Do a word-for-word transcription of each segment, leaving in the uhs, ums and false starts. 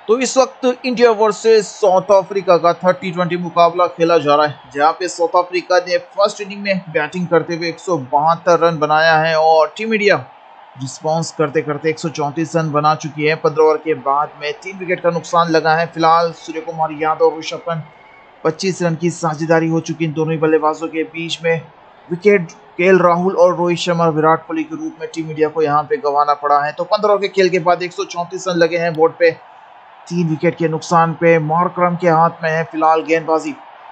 तो इस वक्त इंडिया वर्सेस साउथ अफ्रीका का थर्टी ट्वेंटी मुकाबला खेला जा रहा है, जहां पे साउथ अफ्रीका ने फर्स्ट इनिंग में बैटिंग करते हुए एक सौ बहत्तर रन बनाया है और टीम इंडिया रिस्पांस करते करते एक सौ चौंतीस रन बना चुकी है। पंद्रह ओवर के बाद में तीन विकेट का नुकसान लगा है। फिलहाल सूर्य कुमार यादव और ऋषभ पंत पच्चीस रन की साझेदारी हो चुकी इन दोनों ही बल्लेबाजों के बीच में। विकेट केएल राहुल और रोहित शर्मा विराट कोहली के रूप में टीम इंडिया को यहां पे गंवाना पड़ा है। तो पंद्रह ओवर के खेल के बाद एक सौ चौंतीस रन लगे हैं बोर्ड पे। तीन विकेट के नुकसान पे मार्करम के हाथ में है फिलहाल गेंदबाजी।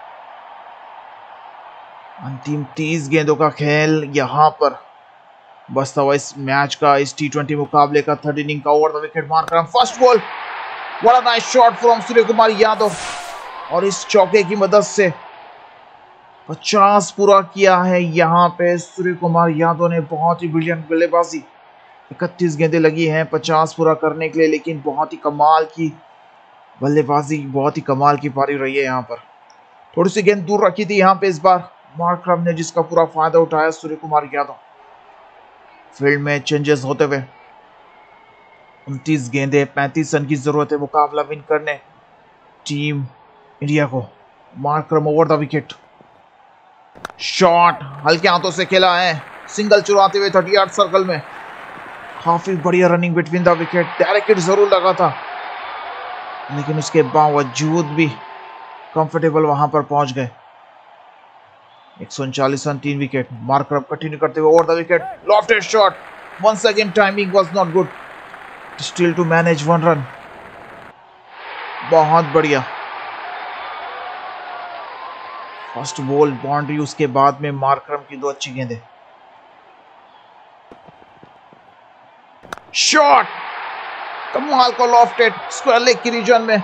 अंतिम तीस गेंदों का खेल यहां पर बसता हुआ इस मैच का, इस टी ट्वेंटी मुकाबले का थर्ड इनिंग का। Over the wicket Markram, first ball, what a nice shot from Surya Kumar Yadav और इस चौके की मदद से पचास पूरा किया है यहां पे सूर्य कुमार यादव ने। बहुत ही ब्रिलियंट बल्लेबाजी, इकतीस गेंदें लगी हैं पचास पूरा करने के लिए, लेकिन बहुत ही कमाल की बल्लेबाजी, बहुत ही कमाल की पारी रही है यहाँ पर। थोड़ी सी गेंद दूर रखी थी यहाँ पे इस बार मार्करम ने, जिसका पूरा फायदा उठाया सूर्य कुमार यादव। फील्ड में चेंजेस होते हुए उनतीस गेंदें, पैंतीस रन की जरूरत है मुकाबला विन करने टीम इंडिया को। Markram over the wicket, shot हल्के हाथों से खेला है, सिंगल चुराते हुए थर्टी आठ सर्कल में। काफी बढ़िया running between the wicket, direct hit जरूर लगा था, लेकिन उसके बावजूद भी कंफर्टेबल वहां पर पहुंच गए। एक सौ उनचालीस रन, तीन विकेट। मार्करम कंटिन्यू करते हुए over the wicket, lofted shot, once again timing was not good, still to manage one run. बहुत बढ़िया फर्स्ट बॉल बाउंड्री, उसके बाद में मार्करम की दो अच्छी गेंदें। शॉट कमाल का लॉफ्टेड स्क्वायर लेग की रीजन में,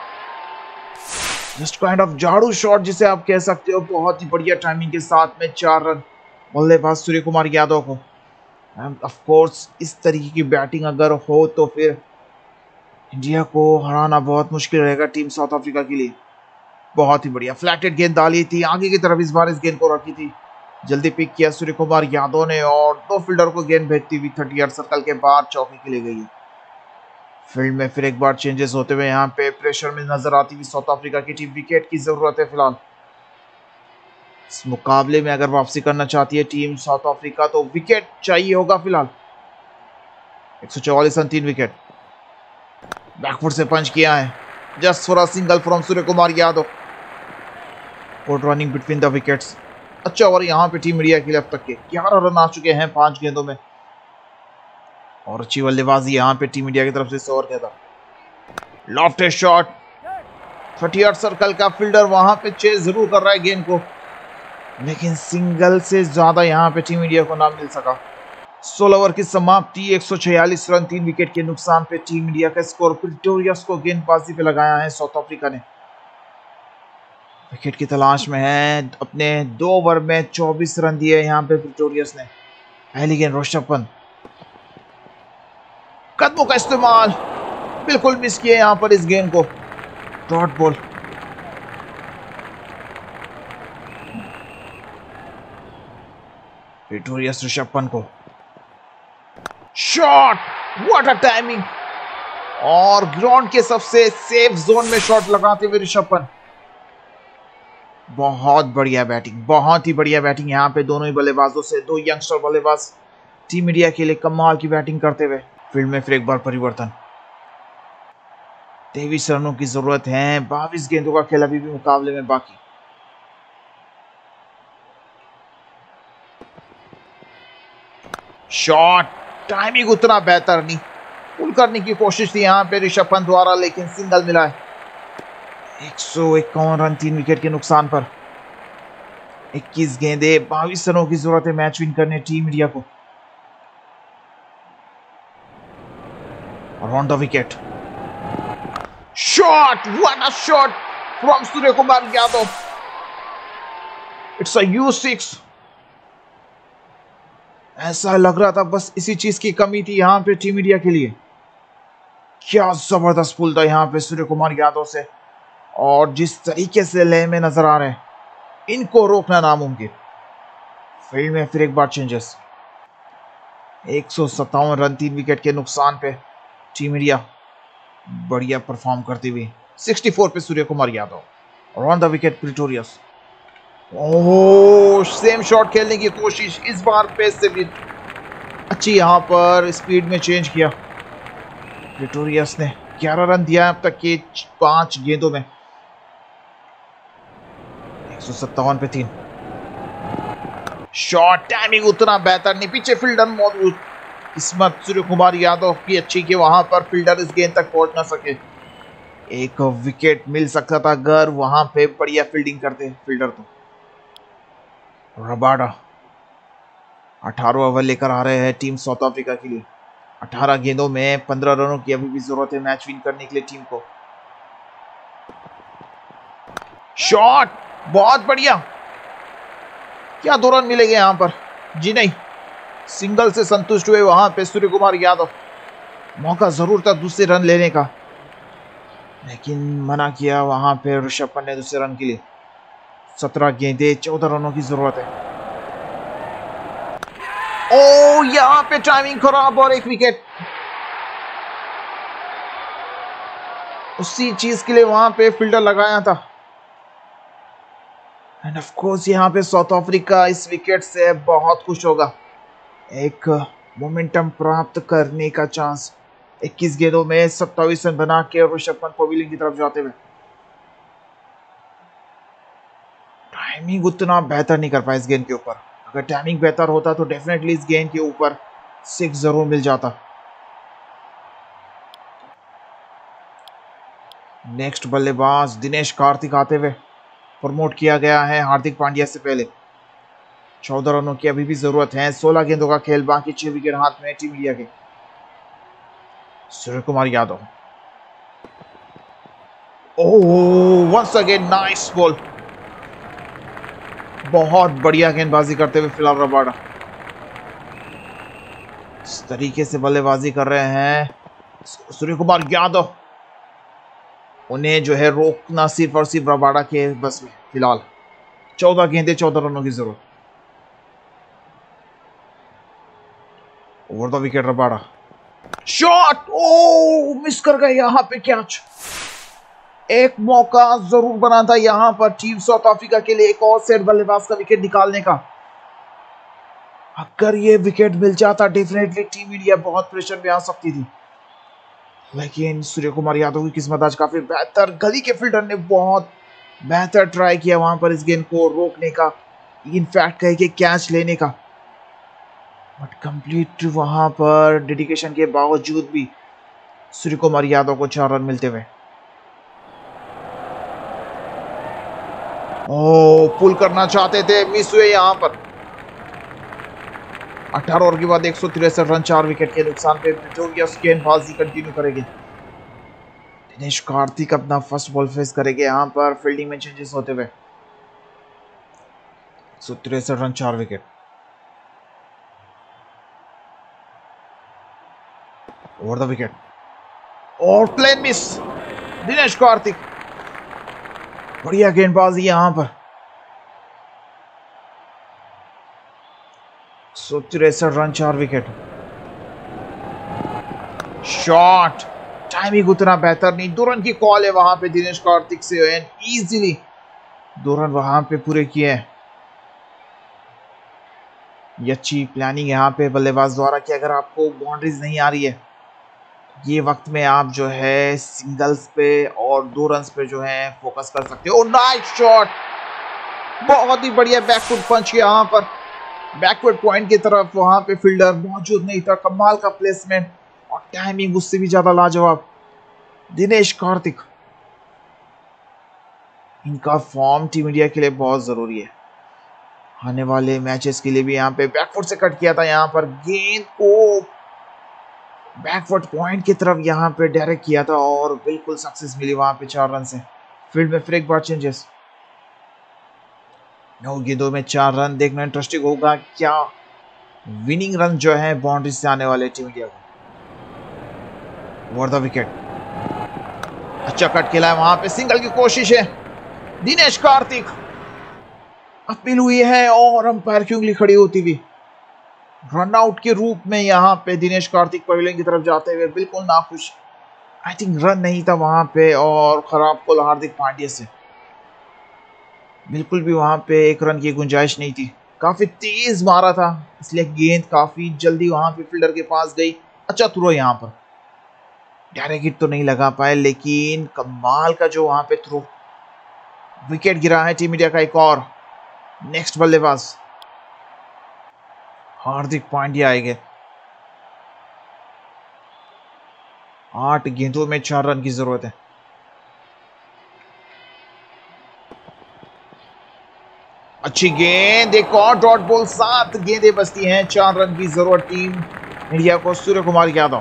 जस्ट काइंड ऑफ झाड़ू शॉट जिसे आप कह सकते हो। बहुत ही बढ़िया टाइमिंग के साथ में चार रन बल्लेबाज सूर्य कुमार यादव को। एंड ऑफ कोर्स इस तरीके की बैटिंग अगर हो तो फिर इंडिया को हराना बहुत मुश्किल रहेगा टीम साउथ अफ्रीका के लिए। बहुत ही बढ़िया फ्लैटेड गेंद डाली थी आगे की तरफ, इस बार इस गेंद को रखी थी, जल्दी पिक किया सूर्य कुमार यादव ने और दो फील्डर को गेंद भेजती हुई थर्टी आठ सर्कल के बाद चौके के लिए गई है। फील्ड में फिर एक बार चेंजेस होते हुए यहाँ पे प्रेशर में नजर आती हुई साउथ अफ्रीका की टीम। विकेट की जरूरत है फिलहाल इस मुकाबले में, अगर वापसी करना चाहती है टीम साउथ अफ्रीका तो विकेट चाहिए होगा फिलहाल। एक सौ चौवालीस रन, तीन विकेट। बैकफुट से पंच किया है, just for a single from Surya Kumar Yadav. Good running between the wickets. अच्छा ओवर यहाँ पे टीम इंडिया के लिए अब तक के ग्यारह रन आ चुके हैं पांच गेंदों में, और अच्छी बल्लेबाजी यहाँ पे टीम इंडिया की तरफ से इस ओवर के था। लॉफ्टेड शॉट, थर्टी आठ सर्कल का फील्डर वहां पे चेज जरूर कर रहा है गेंद को, लेकिन सिंगल से ज्यादा यहाँ पे टीम इंडिया को ना मिल सका। सोलह ओवर की समाप्ति, एक सौ छियालीस रन, तीन विकेट के नुकसान पे टीम इंडिया का स्कोर। प्रिटोरियस को गेंदबाजी पे लगाया है साउथ अफ्रीका ने, विकेट की तलाश में है। अपने दो ओवर में चौबीस रन दिए यहाँ पे प्रिटोरियस ने। पहली गेंद ऋषभ पंत, कदमों का इस्तेमाल, बिल्कुल मिस किए यहां पर इस गेंद को। Dot ball, Pretorius Rishabh Pant को शॉट, व्हाट अ टाइमिंग, और ग्राउंड के सबसे सेफ जोन में शॉट लगाते हुए ऋषभ पंत। बहुत बढ़िया बैटिंग, बहुत ही बढ़िया बैटिंग यहाँ पे दोनों ही बल्लेबाजों से। दो यंगस्टर बल्लेबाज टीम इंडिया के लिए कमाल की बैटिंग करते हुए। फील्ड में फिर एक बार परिवर्तन, तेईस रनों की जरूरत है, बाईस गेंदों का खेल अभी भी मुकाबले में बाकी। शॉट, टाइमिंग उतना बेहतर नहीं, पुल करने की कोशिश थी यहां पे ऋषभ पंत द्वारा, लेकिन सिंगल मिला है। एक सौ इक्यावन रन, तीन विकेट के नुकसान पर। इक्कीस गेंदें, बाईस रनों की जरूरत है मैच विन करने टीम इंडिया को। On the wicket, shot, what a shot from Surya Kumar Yadav, it's a you six. ऐसा लग रहा था बस इसी चीज की कमी थी यहाँ पे टीम इंडिया के लिए। क्या जबरदस्त पुल था यहाँ पे सूर्य कुमार यादव से, और जिस तरीके से लय में नजर आ रहे हैं, इनको रोकना नामुमकिन। फील्ड में फिर एक बार चेंजेस, एक सौ सत्तावन रन, तीन विकेट के नुकसान पे टीम इंडिया बढ़िया परफॉर्म करते हुए चौंसठ पे सूर्य कुमार यादव और on the wicket Pretorius. Oh, same shot खेलने की कोशिश, इस बार पेस से भी अच्छी यहां पर स्पीड में चेंज किया प्रिटोरियस ने। ग्यारह रन दिया अब तक के पांच गेंदों में, एक सौ सत्तावन पे तीन। शॉट टाइमिंग उतना बेहतर नहीं, पीछे फील्डर मौजूद। किस्मत सूर्य कुमार यादव की अच्छी कि वहां पर फील्डर इस गेंद तक पहुंच ना सके। एक विकेट मिल सकता था अगर वहां पे बढ़िया फील्डिंग करते फील्डर। तो रबाडा अठारह ओवर लेकर आ रहे हैं टीम साउथ अफ्रीका के लिए। अठारह गेंदों में पंद्रह रनों की अभी भी जरूरत है मैच विन करने के लिए टीम को। शॉट बहुत बढ़िया, क्या दो रन मिलेंगे यहां पर? जी नहीं, सिंगल से संतुष्ट हुए वहां पे सूर्य कुमार यादव। मौका जरूर था दूसरे रन लेने का, लेकिन मना किया वहां पे ऋषभ पंत ने दूसरे रन के लिए। सत्रह गेंदे चौदह रनों की जरूरत है। ओ, यहां पे टाइमिंग खराब और एक विकेट। उसी चीज के लिए वहां पे फील्डर लगाया था। एंड ऑफ कोर्स यहां पे साउथ अफ्रीका इस विकेट से बहुत खुश होगा। एक मोमेंटम प्राप्त करने का चांस। इक्कीस गेंदों में सत्ताईस रन बना के ऋषभ पंत पवेलियन की तरफ जाते हुए। टाइमिंग उतना बेहतर नहीं कर पाया इस गेंद के ऊपर। अगर टाइमिंग बेहतर होता तो डेफिनेटली इस गेंद के ऊपर सिक्स जरूर मिल जाता। नेक्स्ट बल्लेबाज दिनेश कार्तिक आते हुए। प्रमोट किया गया है हार्दिक पांड्या से पहले। चौदह रनों की अभी भी जरूरत है। सोलह गेंदों का खेल, बाकी छह विकेट हाथ में टीम इंडिया के। Surya Kumar Yadav, oh, once again nice ball. बहुत बढ़िया गेंदबाजी करते हुए फिलहाल रबाडा इस तरीके से बल्लेबाजी कर रहे हैं सूर्य कुमार यादव। उन्हें जो है रोकना सिर्फ और सिर्फ रबाडा के बस में। फिलहाल चौदह गेंदे चौदह रनों की जरूरत। Over the wicket Rabada. Shot, oh, miss कर गए यहां पे कैच। एक मौका जरूर बना था यहां पर टीम साउथ अफ्रीका के लिए एक और सेट बल्लेबाज का विकेट निकालने का। अगर ये विकेट मिल जाता डेफिनेटली टीम इंडिया बहुत प्रेशर में आ सकती थी, लेकिन सूर्य कुमार यादव की किस्मत आज काफी बेहतर। गली के फील्डर ने बहुत बेहतर ट्राई किया वहां पर इस गेंद को रोकने का, इनफैक्ट कहे कि कैच लेने का, बट कंप्लीट वहां पर डेडिकेशन के बावजूद भी सूर्य कुमार यादव को चार रन मिलते हुए। ओ, पुल करना चाहते थे, मिस हुए यहां पर। अठारह ओवर के बाद एक सौ तिरसठ रन, चार विकेट के नुकसान पे प्रिटोरियस गेंदबाजी कंटिन्यू करेंगे। दिनेश कार्तिक अपना फर्स्ट बॉल फेस करेंगे यहां पर फील्डिंग में चेंजेस होते हुए। एक सौ तिरसठ रन, चार विकेट। ओवर द विकेट और प्लेन मिस। दिनेश कार्तिक, बढ़िया गेंदबाजी यहां पर। सौ तिरसठ रन, चार विकेट। शॉट, टाइमिंग उतना बेहतर नहीं। दो रन की कॉल है वहां पे दिनेश कार्तिक से एंड इजीली दो रन वहां पे पूरे किए हैं। ये अच्छी प्लानिंग यहाँ पे बल्लेबाज द्वारा कि अगर आपको बाउंड्रीज नहीं आ रही है, ये वक्त में आप जो है सिंगल्स पे और दो रन पे जो है फोकस कर सकते हो। नाइस शॉट, बहुत ही बढ़िया बैकफुट पंच यहाँ पर बैकवर्ड पॉइंट की तरफ। वहां पे फील्डर मौजूद नहीं था। कमाल का प्लेसमेंट और टाइमिंग उससे भी ज्यादा लाजवाब। दिनेश कार्तिक, इनका फॉर्म टीम इंडिया के लिए बहुत जरूरी है आने वाले मैचेस के लिए भी। यहाँ पे बैकफुट से कट किया था, यहाँ पर गेंद को बैकवर्ड पॉइंट की तरफ यहाँ पे डायरेक्ट किया था और बिल्कुल सक्सेस मिली वहां पे चार रन से। फील्ड में फिर एक बार चेंजेस। नौ गेंदों में चार रन, देखना इंटरेस्टिंग होगा क्या विनिंग रन जो है बाउंड्री से आने वाले टीम इंडिया को। ओवर द विकेट, अच्छा कट खेला है वहां पे, सिंगल की कोशिश है। दिनेश कार्तिक, अपील हुई है और अंपायर की उंगली खड़ी होती हुई रनआउट के रूप में यहां पे दिनेश कार्तिक पवेलियन की तरफ जाते हुए बिल्कुल नाखुश। आई थिंक रन नहीं था वहां पे और खराब कॉल हार्दिक पांड्या से। बिल्कुल भी वहां पे एक रन की गुंजाइश नहीं थी। काफी तेज मारा था इसलिए गेंद काफी जल्दी वहां पे फील्डर के पास गई। अच्छा थ्रो यहाँ पर डायरेक्ट हिट तो नहीं लगा पाए लेकिन कमाल का जो वहां पे थ्रो। विकेट गिरा है टीम इंडिया का एक और। नेक्स्ट बल्लेबाज हार्दिक पांड्या आएंगे। आठ गेंदों में चार रन की जरूरत है। अच्छी गेंद एक और डॉट बॉल। सात गेंदें बचती हैं। चार रन की जरूरत टीम इंडिया को। सूर्य कुमार यादव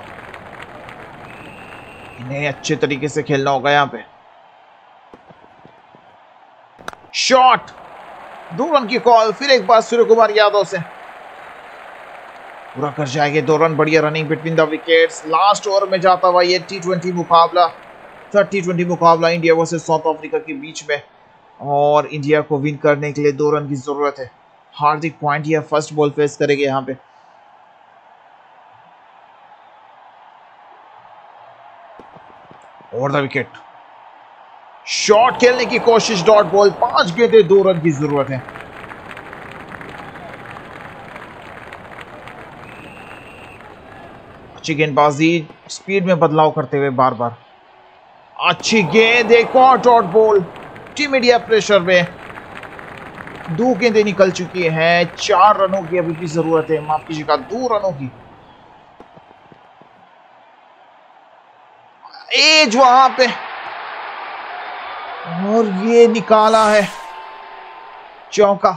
इन्हें अच्छे तरीके से खेलना होगा यहां पे। शॉट दो रन की कॉल। फिर एक बार सूर्य कुमार यादव से पूरा कर जाएंगे दो रन। बढ़िया running between the wickets. Last over में जाता हुआ ये टी ट्वेंटी मुकाबला, थर्ड टी ट्वेंटी मुकाबला इंडिया वर्सेस साउथ अफ्रीका के बीच में और इंडिया को विन करने के लिए दो रन की जरूरत है। Hardik Pandya first ball face करेंगे यहां पे। ओवर द विकेट शॉट खेलने की कोशिश। Dot ball. पांच गेंदें दो रन की जरूरत है। अच्छी गेंदबाजी स्पीड में बदलाव करते हुए बार बार। अच्छी गेंद एक और dot ball. Team India pressure में। दो गेंदें निकल चुकी हैं। चार रनों की अभी भी जरूरत है। माफ कीजिएगा दो रनों की। एज वहां पे और ये निकाला है चौका।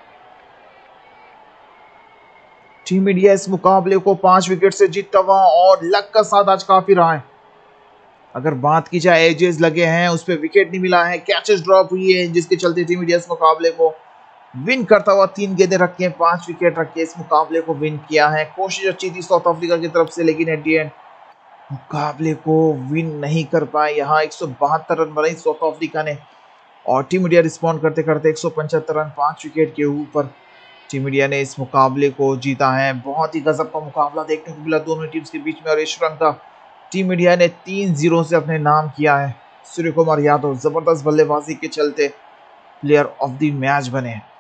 टीम इंडिया इस मुकाबले को पांच विकेट से जीतता हुआ और लक का साथ आज काफी रहा है। अगर बात की जाए एजेस लगे हैं उस पर विकेट नहीं मिला है। कैचेस ड्रॉप हुई है जिसके चलते टीम इंडिया इस मुकाबले को विन करता हुआ तीन गेंदें रखी हैं, पांच विकेट रख के इस मुकाबले को विन किया है। कोशिश अच्छी थी साउथ अफ्रीका की तरफ से लेकिन एट दी एंड मुकाबले को विन नहीं कर पाए। यहाँ एक सौ बहत्तर रन बनाई साउथ अफ्रीका ने और टीम इंडिया रिस्पॉन्ड करते करते एक सौ पचहत्तर रन पांच विकेट के ऊपर टीम इंडिया ने इस मुकाबले को जीता है। बहुत ही गजब का मुकाबला देखने को मिला दोनों टीम्स के बीच में और इस रन का टीम इंडिया ने तीन जीरो से अपने नाम किया है। सूर्य कुमार यादव जबरदस्त बल्लेबाजी के चलते प्लेयर ऑफ द मैच बने।